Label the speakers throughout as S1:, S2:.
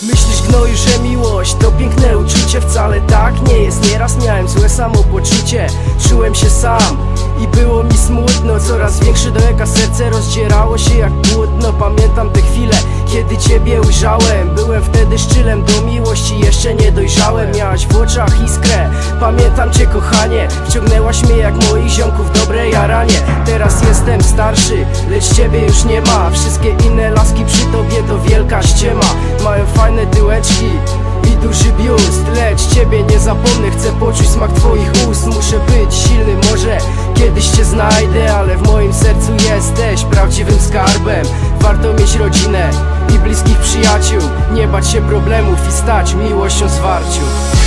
S1: Myślisz, gnoju, że miłość to piękne uczucie? Wcale tak nie jest. Nieraz miałem złe samopoczucie. Czułem się sam i było mi smutno. Coraz większe daleka serce rozdzierało się jak płótno. Pamiętam te chwile, kiedy ciebie ujrzałem. Byłem wtedy szczylem do miłości, jeszcze nie dojrzałem. Miałaś w oczach iskrę, pamiętam cię, kochanie. Wciągnęłaś mnie jak moich ziomków dobre jaranie. Teraz jestem starszy, lecz ciebie już nie ma. Wszystkie inne laski przy tobie to wielka ściema. Mają fajne tyłeczki i duży biust, lecz ciebie nie zapomnę. Chcę poczuć smak twoich ust. Muszę być silny, może kiedyś cię znajdę, ale w moim sercu jesteś prawdziwym skarbem. Warto mieć rodzinę i bliskich przyjaciół, nie bać się problemów i stać miłością zwarciu.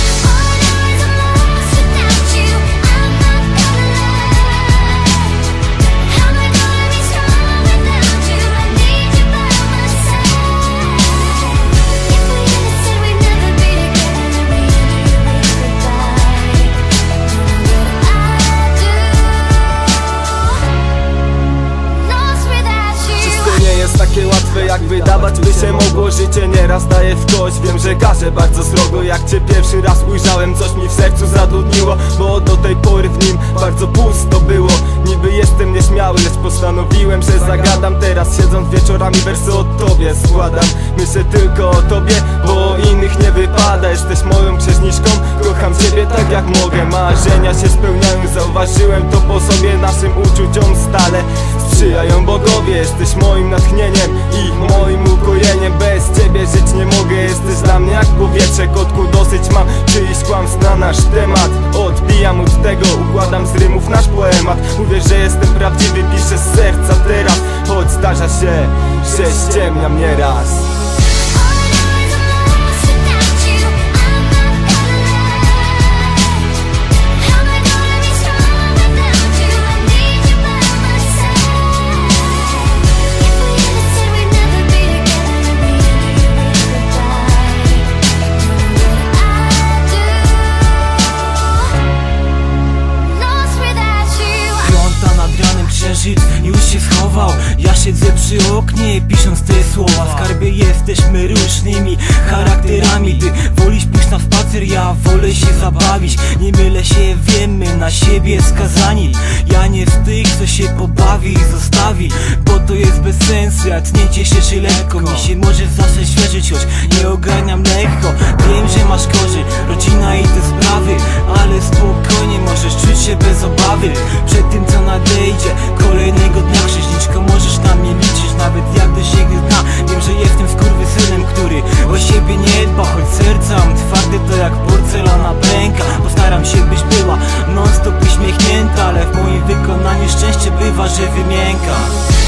S2: Takie łatwe jak wydawać by się mogło. Życie nieraz daje w kość. Wiem, że każe bardzo srogo. Jak cię pierwszy raz ujrzałem, coś mi w sercu zadudniło, bo do tej pory w nim bardzo pusto było. Niby jestem nieśmiały, lecz postanowiłem, że zagadam. Teraz siedząc wieczorami wersy o tobie składam. Myślę tylko o tobie, bo innych nie wypada. Jesteś moją księżniczką, kocham ciebie tak jak mogę. Marzenia się spełniają, zauważyłem to po sobie. Naszym uczuciom stale sprzyjają bogowie. Jesteś moim natchnieniem i moim ukojeniem. Bez ciebie żyć nie mogę. Jesteś dla mnie jak powietrze. Kotku, dosyć mam czyichś kłamstw na nasz temat. Odbijam od tego, układam z rymów nasz poemat. Mówię, że jestem prawdziwy, piszę z serca teraz. Choć zdarza się, że ściemniam nieraz.
S3: Już się schował, ja siedzę przy oknie, pisząc te słowa. W skarbie jesteśmy różnymi charakterami. Ty wolisz pójść na spacer, ja wolę się zabawić. Nie mylę się, wiemy, na siebie skazani. Ja nie z tych, co się pobawi i zostawi, bo to jest bez sensu, jak nie cieszę się lekko. Mi się może zawsze świeżyć, choć nie ogarniam lekko. Wiem, że masz korzy, rodzina i te sprawy, ale spokojnie możesz czuć się bez obawy przed tym, co nadejdzie kolejnego dnia. Księżniczko, możesz na mnie liczyć, nawet jak dosięgnie dna. Wiem, że jestem skurwysynem, który o siebie nie dba, choć serca mam twarde to jak porcelana pęka. Postaram się, byś była non stop uśmiechnięta, ale w moim wykonaniu szczęście bywa, że wymięka.